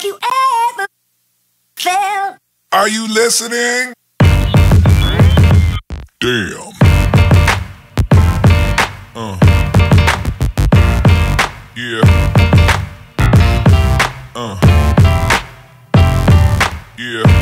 Have you ever felt? Are you listening? Damn. Yeah. Yeah.